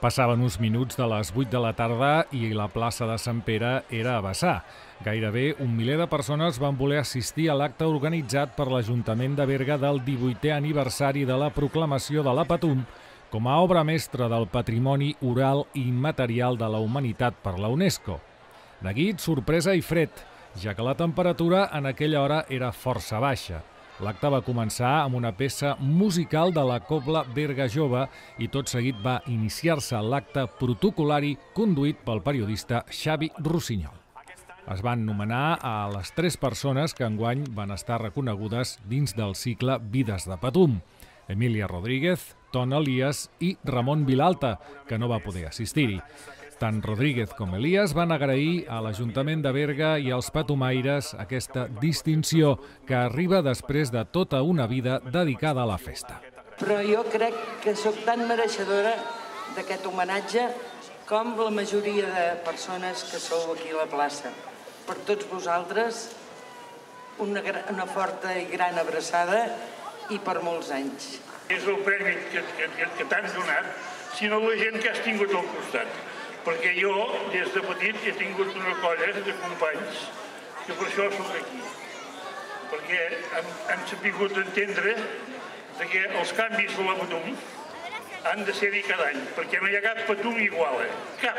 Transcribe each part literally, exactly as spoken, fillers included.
Passaven uns minuts de les vuit de la tarda i la plaça de Sant Pere era a vessar. Gairebé un miler de persones van voler assistir a l'acte organitzat per l'Ajuntament de Berga del divuitè aniversari de la proclamació de la Patum com a obra mestra del patrimoni oral i immaterial de la humanitat per la UNESCO. Neguit, sorpresa i fred, ja que la temperatura en aquella hora era força baixa. L'acte va començar amb una peça musical de la Cobla Berga Jove i tot seguit va iniciar-se l'acte protocolari conduït pel periodista Xavi Rossinyol. Es van nomenar a les tres persones que enguany van estar reconegudes dins del cicle Vides de Patum: Emília Rodríguez, Ton Elias i Ramon Vilalta, que no va poder assistir-hi. Tant Rodríguez com Elias van agrair a l'Ajuntament de Berga i als patumaires aquesta distinció que arriba després de tota una vida dedicada a la festa. Però jo crec que sóc tan mereixedora d'aquest homenatge com la majoria de persones que sou aquí a la plaça. Per tots vosaltres, una, una forta i gran abraçada i per molts anys. És el premi que, que, que t'han donat, sinó la gent que has tingut al costat. Perquè jo, des de petit, he tingut una colla de companys que per això soc aquí. Perquè hem, hem sabut entendre que els canvis de la Patum han de ser-hi cada any, perquè no hi ha cap Patum igual, eh? Cap!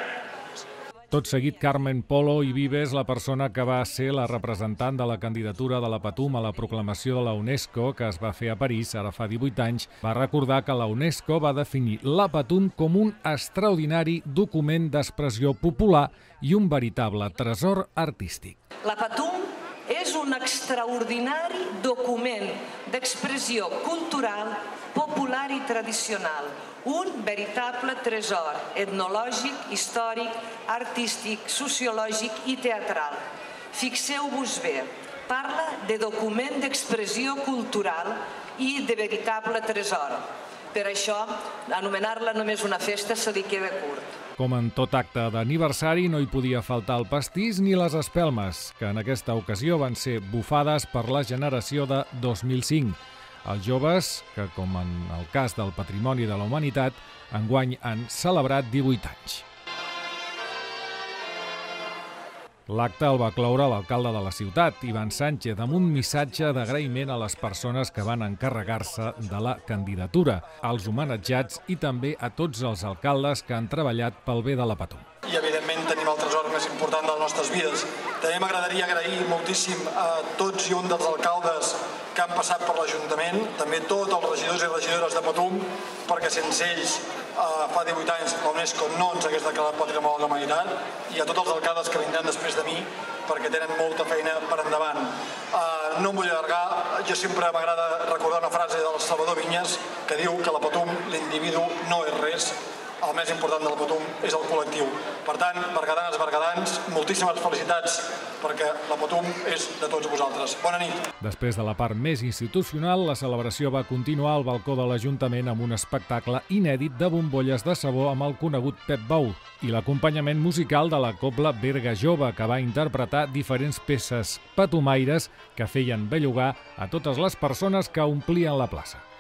Tot seguit, Carmen Polo i Vives, la persona que va ser la representant de la candidatura de la Patum a la proclamació de la UNESCO, que es va fer a París ara fa divuit anys, va recordar que la UNESCO va definir la Patum com un extraordinari document d'expressió popular i un veritable tresor artístic. La Patum és un extraordinari document d'expressió cultural, popular i tradicional, un veritable tresor etnològic, històric, artístic, sociològic i teatral. Fixeu-vos bé, parla de document d'expressió cultural i de veritable tresor. Per això, anomenar-la només una festa se li queda curt. Com en tot acte d'aniversari, no hi podia faltar el pastís ni les espelmes, que en aquesta ocasió van ser bufades per la generació de dos mil cinc. Els joves, que com en el cas del Patrimoni de la Humanitat, enguany han celebrat divuit anys. L'acte el va cloure l'alcalde de la ciutat, Ivan Sánchez, amb un missatge d'agraïment a les persones que van encarregar-se de la candidatura, als homenatjats i també a tots els alcaldes que han treballat pel bé de la Patum. I, evidentment, tenim el tresor més important de les nostres vides. També m'agradaria agrair moltíssim a tots i un dels alcaldes que han passat per l'Ajuntament, també tots els regidors i regidores de Patum, perquè sense ells fa divuit anys la UNESCO no ens hagués declarat Patrimoni de la Humanitat, i a tots els alcaldes que vindran després de mi, perquè tenen molta feina per endavant. No em vull allargar, jo sempre m'agrada recordar una frase del Salvador Vinyes que diu que la Patum, l'individu, no és res, el més important del Patum és el col·lectiu. Per tant, berguedanes, berguedans, moltíssimes felicitats, perquè la Patum és de tots vosaltres. Bona nit. Després de la part més institucional, la celebració va continuar al balcó de l'Ajuntament amb un espectacle inèdit de bombolles de sabó amb el conegut Pep Bou i l'acompanyament musical de la Cobla Berga Jove, que va interpretar diferents peces patumaires que feien bellugar a totes les persones que omplien la plaça.